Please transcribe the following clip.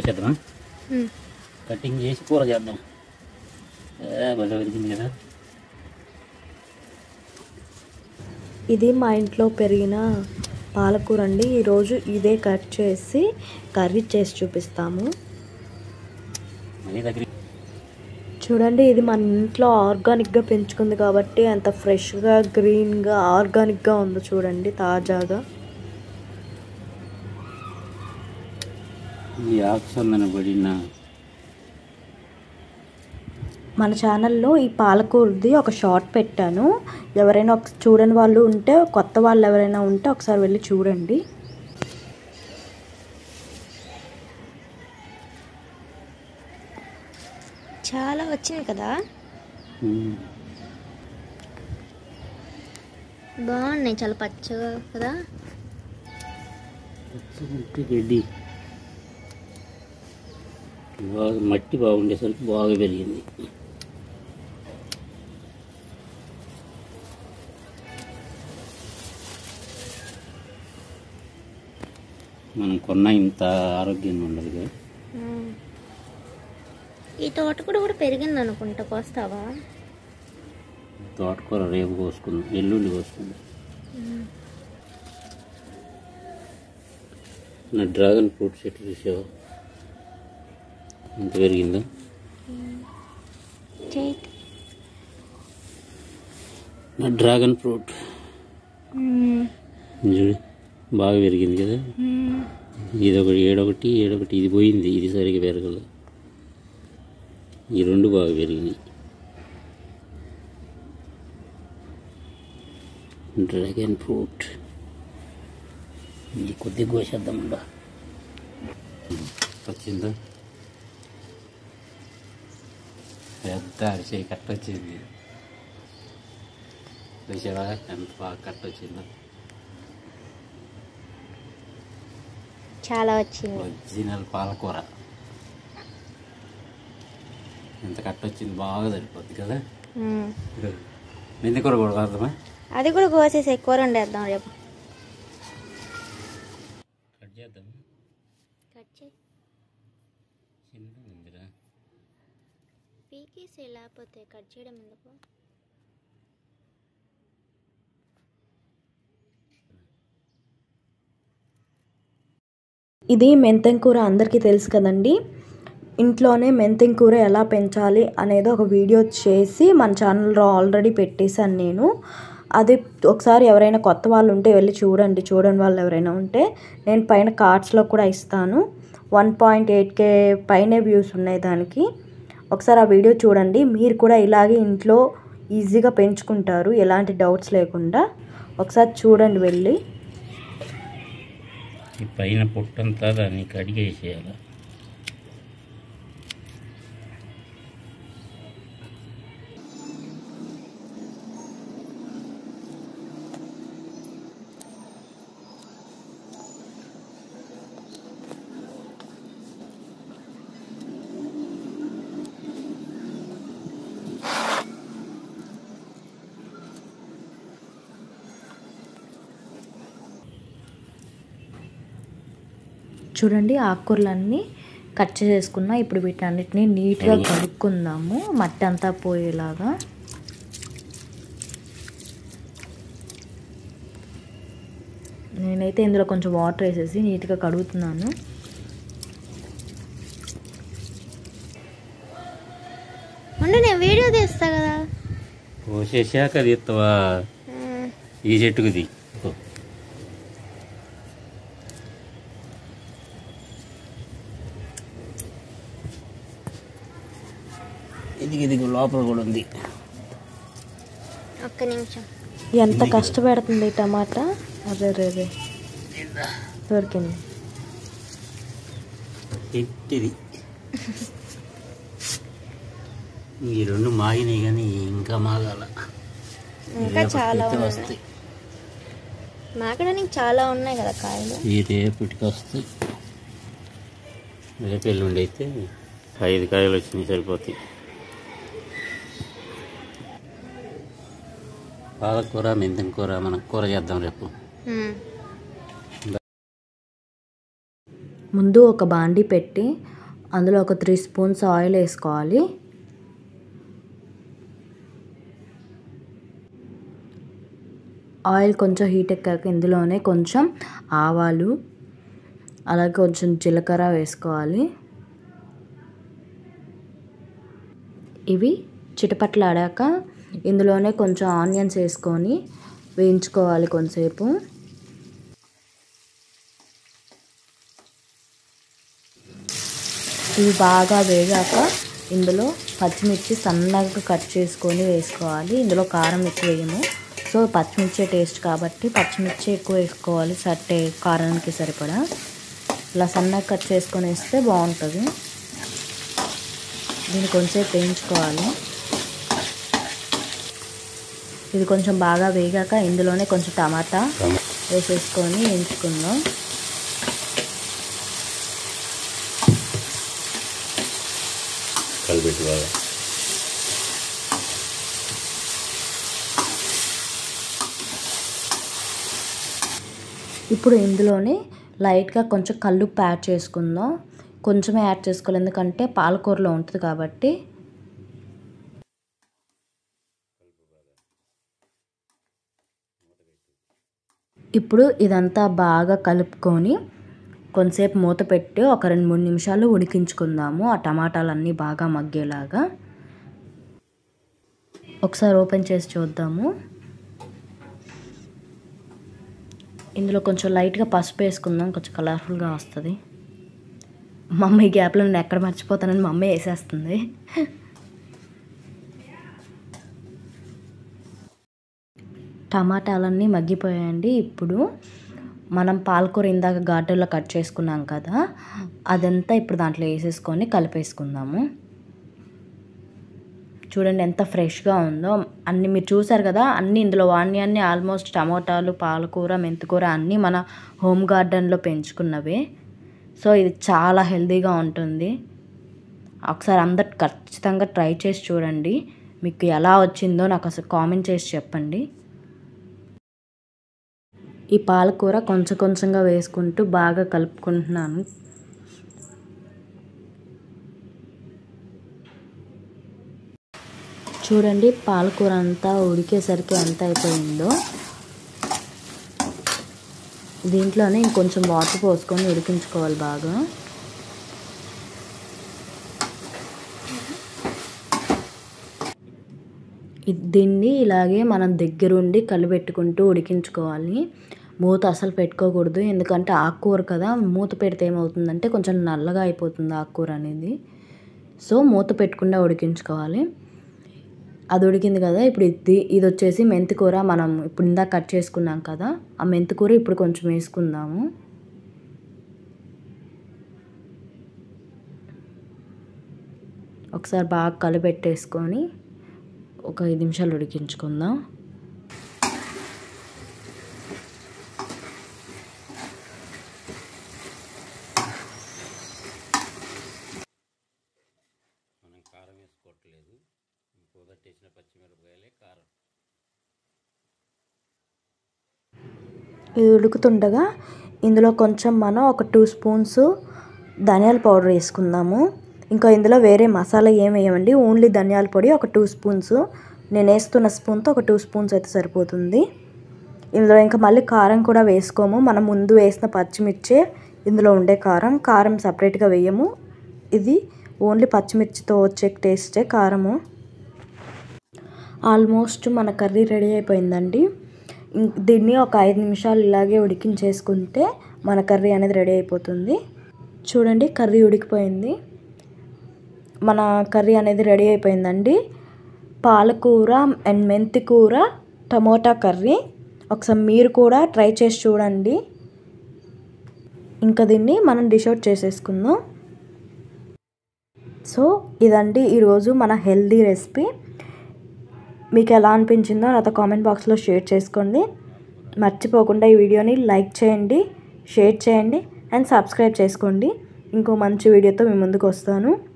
కోసేద్దామా? Cutting చేసి కూర చేద్దాం. బాగా పెరిగింది కదా. ఇది మా ఇంట్లో పెరిగిన పాలకూర అండి. ఈరోజు ఇదే కట్ చేసి కర్రీ చేసి చూపిస్తాము. చూడండి, ఇది మన ఇంట్లో ఆర్గానిక్గా పెంచుకుంది కాబట్టి అంత ఫ్రెష్గా, గ్రీన్గా, ఆర్గానిక్గా ఉందో చూడండి, తాజాగా. మన ఛానల్లో ఈ పాలకూరది ఒక షార్ట్ పెట్టాను. ఎవరైనా చూడని వాళ్ళు ఉంటే, కొత్త వాళ్ళు ఎవరైనా ఉంటే ఒకసారి వెళ్ళి చూడండి. చాలా వచ్చింది కదా, బాగున్నాయి, చాలా పచ్చగా కదా. రెడ్డి బాగా మట్టి బాగుండేసరికి బాగా పెరిగింది. మనం కొన్న ఇంత ఆరోగ్యంగా ఉండదు కదా. ఈ తోటకూర కూడా పెరిగింది అనుకుంటా, కోస్తావా? తోటకూర రేపు కోసుకుందాం, ఎల్లుండి కోసుకుందాం. నా డ్రాగన్ ఫ్రూట్ చెట్టు చూసావా ఎంత పెరిగిందో? నా డ్రాగన్ ఫ్రూట్ చూడు బాగా పెరిగింది కదా. ఇదొకటి ఏడొకటి ఇది పోయింది, ఇది సరిగ్గా పెరగలేదు. ఈ రెండు బాగా పెరిగినాయి. డ్రాగన్ ఫ్రూట్ ఇది కొద్దిగా కోసేద్దామంట. వచ్చిందా? పెద్ద అరిసే కట్ట వచ్చింది. చూసావా ఎంత బాగా కట్ట వచ్చిందో? చాలా వచ్చింది. ఒరిజినల్ పాలకూర ఎంత కట్ట వచ్చింది, బాగా సరిపోద్ది కదా. మెంతికూర కూడా వాడదామా? అది కూడా కోసేసి కూర వండేద్దాం రేపు. కట్ చేద్దాం. కట్ చేయి. చిన్నగా ఉందిరా. పీకేసి లేకపోతే కట్ చేయడం ఎందుకు? ఇది మెంతం కూర అందరికీ తెలుసు కదండి. ఇంట్లోనే మెంతం కూర ఎలా పెంచాలి అనేది ఒక వీడియో చేసి మన ఛానల్లో ఆల్రెడీ పెట్టేశాను నేను. అది ఒకసారి ఎవరైనా కొత్త వాళ్ళు ఉంటే వెళ్ళి చూడండి. చూడని వాళ్ళు ఎవరైనా ఉంటే నేను పైన కార్డ్స్లో కూడా ఇస్తాను. 1.8K పైనే వ్యూస్ ఉన్నాయి దానికి. ఒకసారి ఆ వీడియో చూడండి. మీరు కూడా ఇలాగే ఇంట్లో ఈజీగా పెంచుకుంటారు, ఎలాంటి డౌట్స్ లేకుండా. ఒకసారి చూడండి వెళ్ళి. ఈ పైన పొట్టంతా దాన్ని కడిగేసేయాలి. చూడండి, ఆకుకూరలన్నీ కట్ చేసుకున్నా. ఇప్పుడు వీటన్నిటిని నీట్గా కడుక్కుందాము, మట్టి అంతా పోయేలాగా. నేనైతే ఇందులో కొంచెం వాటర్ వేసేసి నీట్గా కడుగుతున్నాను. నేను వీడియో తీస్తా కదా. కోసేసాక తీస్తావా? ఈ చెట్టుకుది ఇది లోపల కూడా ఉంది. ఒక్క నిమిషం. ఎంత కష్టపడుతుంది టమాటా. అదే రే దొరికింది. ఈ రెండు మాగినాయి కానీ ఇంకా మాగాల. ఇంకా చాలా వస్తాయి. మాగడానికి చాలా ఉన్నాయి కదా కాయలు. ఈ రేపటికి వస్తాయి. రేపు ఎల్లుండి అయితే 5 కాయలు వచ్చినాయి, సరిపోతాయి. పాలకూర, మెంతం కూర మనం కూర చేద్దాం రేపు. ముందు ఒక బాండి పెట్టి అందులో ఒక 3 స్పూన్స్ ఆయిల్ వేసుకోవాలి. ఆయిల్ కొంచెం హీట్ ఎక్కాక ఇందులోనే కొంచెం ఆవాలు, అలాగే కొంచెం జీలకర్ర వేసుకోవాలి. ఇవి చిటపట్లాడాక ఇందులోనే కొంచెం ఆనియన్స్ వేసుకొని వేయించుకోవాలి కొంచెంసేపు. ఇవి బాగా వేగాక ఇందులో పచ్చిమిర్చి సన్నగా కట్ చేసుకొని వేసుకోవాలి. ఇందులో కారం ఎక్కువ వేయము, సో పచ్చిమిర్చి టేస్ట్ కాబట్టి పచ్చిమిర్చి ఎక్కువ వేసుకోవాలి. కారానికి సరిపడా ఇలా సన్నగా కట్ చేసుకొని వేస్తే బాగుంటుంది. దీన్ని కొంచెంసేపు వేయించుకోవాలి. ఇది కొంచెం బాగా వేగాక ఇందులోనే కొంచెం టమాటా వేసేసుకొని వేయించుకుందాం. ఇప్పుడు ఇందులోనే లైట్గా కొంచెం కల్లుప్పు యాడ్ చేసుకుందాం. కొంచెమే యాడ్ చేసుకోవాలి, ఎందుకంటే పాలకూరలో ఉంటుంది కాబట్టి. ఇప్పుడు ఇదంతా బాగా కలుపుకొని కొంచెంసేపు మూత పెట్టి ఒక 2-3 నిమిషాలు ఉడికించుకుందాము, ఆ టమాటాలన్నీ బాగా మగ్గేలాగా. ఒకసారి ఓపెన్ చేసి చూద్దాము. ఇందులో కొంచెం లైట్గా పసుపు వేసుకుందాం, కొంచెం కలర్ఫుల్గా వస్తుంది. మమ్మీ గ్యాప్లో నేను ఎక్కడ మర్చిపోతానని మమ్మీ వేసేస్తుంది. టమాటాలన్నీ మగ్గిపోయాయండి. ఇప్పుడు మనం పాలకూర ఇందాక ఘాటులో కట్ చేసుకున్నాం కదా, అదంతా ఇప్పుడు దాంట్లో వేసేసుకొని కలిపేసుకుందాము. చూడండి ఎంత ఫ్రెష్గా ఉందో. అన్నీ మీరు చూసారు కదా, అన్నీ ఇందులో వాడినవన్నీ ఆల్మోస్ట్ టమోటాలు, పాలకూర, మెంతికూర అన్నీ మన హోమ్ గార్డెన్లో పెంచుకున్నవే. సో ఇది చాలా హెల్తీగా ఉంటుంది. ఒకసారి అందరు ఖచ్చితంగా ట్రై చేసి చూడండి. మీకు ఎలా వచ్చిందో నాకు అసలు కామెంట్ చేసి చెప్పండి. ఈ పాలకూర కొంచెం కొంచెంగా వేసుకుంటూ బాగా కలుపుకుంటున్నాను. చూడండి పాలకూర అంతా ఉడికేసరికి ఎంత అయిపోయిందో. దీంట్లోనే ఇంకొంచెం వాటర్ పోసుకొని ఉడికించుకోవాలి బాగా. దీన్ని ఇలాగే మనం దగ్గరుండి కలిపెట్టుకుంటూ ఉడికించుకోవాలి. మూత అసలు పెట్టుకోకూడదు, ఎందుకంటే ఆకుకూర కదా, మూత పెడితే ఏమవుతుందంటే కొంచెం నల్లగా అయిపోతుంది ఆకుకూర అనేది. సో మూత పెట్టకుండా ఉడికించుకోవాలి. అది ఉడికింది కదా, ఇప్పుడు ఇది వచ్చేసి మెంతికూర. మనం ఇప్పుడు ఇందాక కట్ చేసుకున్నాం కదా, ఆ మెంతికూర ఇప్పుడు కొంచెం వేసుకుందాము. ఒకసారి బాగా కలిపెట్టేసుకొని ఒక 5 నిమిషాలు ఉడికించుకుందాం. మనం కారం వేసుకోవట్లేదు, పొగట్టేసిన పచ్చిమిరపకాయలే కారం. ఇది ఉడుకుతుండగా ఇందులో కొంచెం మనం ఒక 2 స్పూన్స్ ధనియాల పౌడర్ వేసుకుందాము. ఇంకా ఇందులో వేరే మసాలా ఏమి వేయమండి, ఓన్లీ ధనియాల పొడి ఒక 2 స్పూన్స్. నేను వేస్తున్న స్పూన్తో ఒక 2 స్పూన్స్ అయితే సరిపోతుంది. ఇందులో ఇంకా మళ్ళీ కారం కూడా వేసుకోము, మనం ముందు వేసిన పచ్చిమిర్చి ఇందులో ఉండే కారం సపరేట్గా వేయము. ఇది ఓన్లీ పచ్చిమిర్చితో వచ్చే టేస్టే కారము. ఆల్మోస్ట్ మన కర్రీ రెడీ అయిపోయిందండి. దీన్ని ఒక 5 నిమిషాలు ఇలాగే ఉడికించేసుకుంటే మన కర్రీ అనేది రెడీ అయిపోతుంది. చూడండి కర్రీ ఉడికిపోయింది, మన కర్రీ అనేది రెడీ అయిపోయిందండి. పాలకూర అండ్ మెంతికూర టమోటా కర్రీ. ఒకసారి మీరు కూడా ట్రై చేసి చూడండి. ఇంకా దీన్ని మనం డిష్ అవుట్ చేసేసుకుందాం. సో ఇదండి ఈరోజు మన హెల్దీ రెసిపీ. మీకు ఎలా అనిపించిందో నాతో కామెంట్ బాక్స్లో షేర్ చేసుకోండి. మర్చిపోకుండా ఈ వీడియోని లైక్ చేయండి, షేర్ చేయండి అండ్ సబ్స్క్రైబ్ చేసుకోండి. ఇంకో మంచి వీడియోతో మీ ముందుకు వస్తాను.